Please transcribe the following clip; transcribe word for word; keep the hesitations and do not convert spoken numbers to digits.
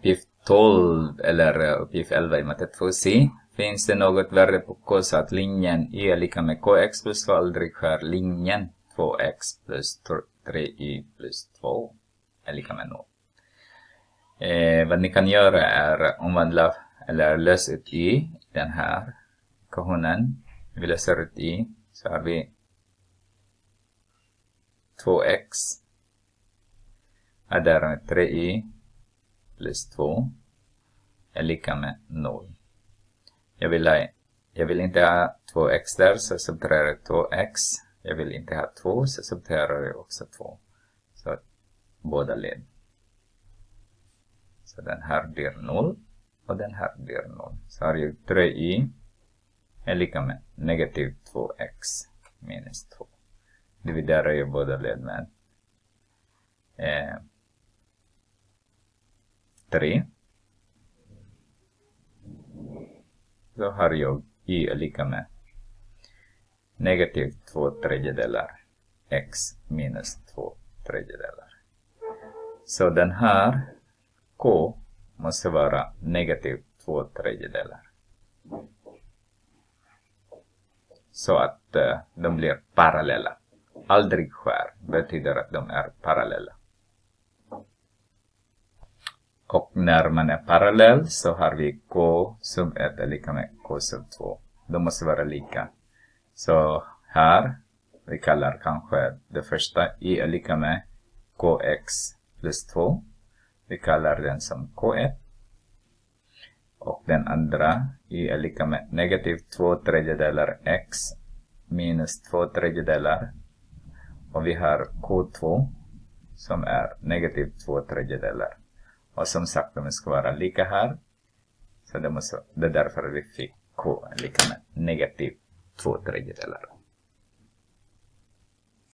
uppgift tolv eller uppgift elva i matte två C. Finns det något värde på k så att linjen y är lika med kx plus två aldrig skär linjen två x plus tre y plus två är lika med noll. Eh, vad ni kan göra är omvandla eller lösa ut y i den här ekvationen. Vi löser ut y så har vi två x är därmed tre y plus två är lika med noll. Jag vill, ha, jag vill inte ha två x där så subtraherar jag två x. Jag vill inte ha två så subtraherar jag också två. Så båda led. Så den här blir noll och den här blir noll. Så har jag tre y är lika med negativ två x minus två. Dividerar jag båda led med eh, tre. Så har jag y är lika med negativ två tredjedelar x minus två tredjedelar. Så den här k måste vara negativ två tredjedelar. Så att uh, de blir parallella. Aldrig skär betyder att de är parallella. Och när man är parallell så har vi k sub ett är lika med k sub två. De måste vara lika. Så här, vi kallar kanske det första y är lika med kx plus två. Vi kallar den som k ett. Och den andra y är lika med negativ två tredjedelar x minus två tredjedelar. Och vi har k två som är negativ två tredjedelar. Och som sagt, de ska vara lika här. Så det, måste, det är därför vi fick k lika med negativ två tredjedelar.